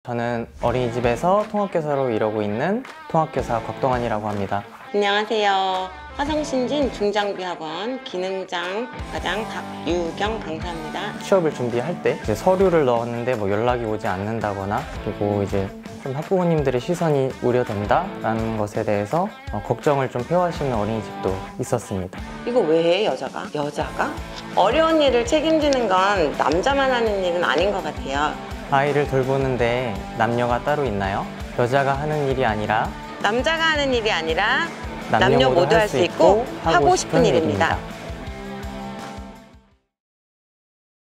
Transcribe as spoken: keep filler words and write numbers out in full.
저는 어린이집에서 통합교사로 일하고 있는 통합교사 곽동환이라고 합니다. 안녕하세요. 화성신진 중장비학원 기능장 과장 박유경 강사입니다. 취업을 준비할 때 이제 서류를 넣었는데 뭐 연락이 오지 않는다거나, 그리고 이제 좀 학부모님들의 시선이 우려된다라는 것에 대해서 어, 걱정을 좀 표하시는 어린이집도 있었습니다. 이거 왜 해, 여자가? 여자가? 어려운 일을 책임지는 건 남자만 하는 일은 아닌 것 같아요. 아이를 돌보는데 남녀가 따로 있나요? 여자가 하는 일이 아니라 남자가 하는 일이 아니라 남녀, 남녀 모두 할 수 있고 하고 싶은 싶은 일입니다. 일입니다.